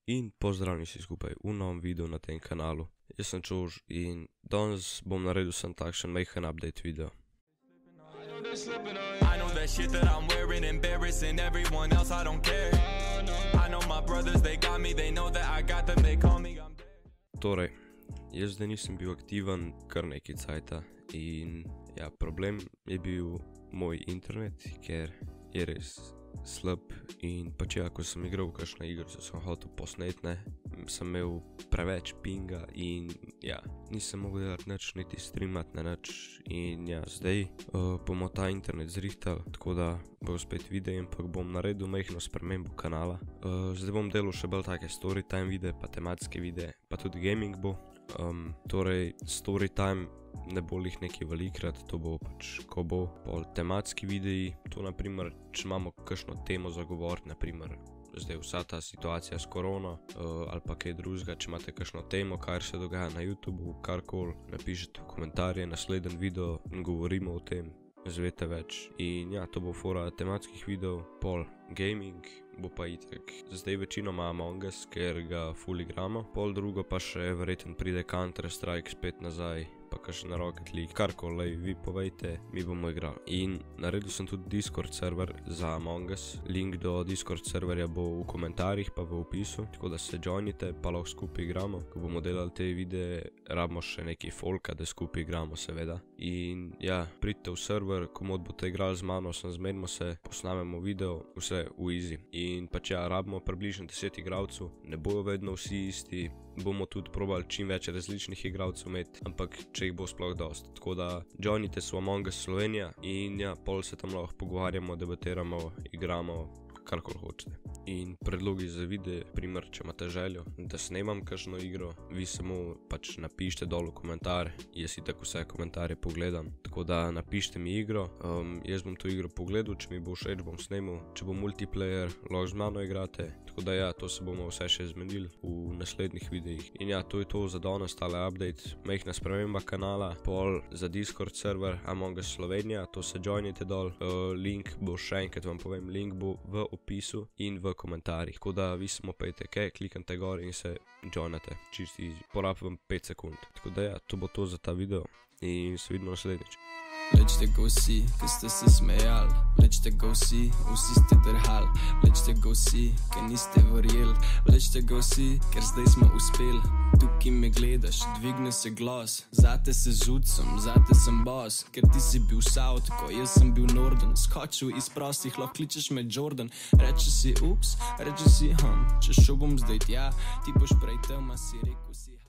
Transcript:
In pozdravljeni vsi skupaj v novem videu na tem kanalu. Jaz sem Čož in danes bom naredil sem takšen majhen update video. I know that shit that I'm wearing embarrassing everyone else, I don't care. I know my brothers, they got me, they know that I got them, they call me Torej, jaz zdaj nisem bil aktiven kar nekaj cajta in ja, problem je bil moj internet, ker je res slab in pač ja, ko sem igral v kakšno igro, sem hotel posnet, sem imel preveč pinga in ja, nisem mogel delati nič, niti streamat, nič in ja, zdaj bomo ta internet zrihtal, tako da bo spet video, ampak bom naredil majhno spremembo kanala. Zdaj bom delal še bolj take storytime videe, pa tematske videe, pa tudi gaming bo. Torej, storytime ne bo lih neki velikrat, to bo pač, ko bo pol tematski videi, to naprimer, če imamo kakšno temo za govoriti, naprimer, zdaj vsa ta situacija s korono, ali pa kaj drugega, če imate kakšno temo, kar se dogaja na YouTubeu, karkoli, napišite v komentarje, naslednji video in govorimo o tem, zvete več. In ja, to bo fora tematskih videov, pol gaming, bo pa itak zdaj večinoma Among Us, ker ga ful igramo, pol drugo pa še verjetno pride Counter Strike spet nazaj, pa kakšen Rocket League, karkoli, vi povejte, mi bomo igrali. In naredil sem tudi Discord server za Among Us, link do Discord serverja bo v komentarjih pa v opisu, tako da se joinite, pa lahko skupaj igramo. Ko bomo delali te videe, rabimo še nekaj folka, da skupaj igramo seveda. In ja, pridite v server, komod boste igrali z mano, zmenimo se, posnamemo video, vse v easy. In pač ja, rabimo približno 10 igralcev, ne bojo vedno vsi isti, bomo tudi probali čim več različnih igralcev imeti, ampak če jih bo sploh dost. Tako da joinite se v Among Us Slovenija in ja, pol se tam lahko pogovarjamo, debatiramo, igramo, karkoli hočete. In predlogi za videe, primer, če imate željo, da snemam kakšno igro, vi samo pač napišite dol v komentar, jaz itak vse komentarje pogledam, tako da napišite mi igro, jaz bom to igro pogledal, če mi bo všeč, bom snemal, če bo multiplayer, lahko z mano igrate, tako da ja, to se bomo vse še zmenili v naslednjih videih. In ja, to je to za danes, tale update, majhna sprememba kanala, pol za Discord server Among Us Slovenija, to se joinite dol, link bo še enkrat vam povem, link bo v opisu in v komentarjih, tako da vi samo pejte kaj, kliknite gor in se joinate, čisto easy, porabim 5 sekund, tako da ja, to bo to za ta video in se vidimo naslednjič. Lećete go vsi, ki ste se smejali, lećete go vsi, vsi ste drhali, lećete go vsi, ki niste verjeli, lećete go vsi, ker zdaj smo uspeli. Tukaj me gledaš, dvigne se glas, zate se zucam, zate sem boss, ker ti si bil South, ko jaz sem bil Norden, skočil iz prostih, lahko kličeš me Jordan, reče si ups, reče si če šel bom zdaj tja, ti boš prej tam, a si rekel si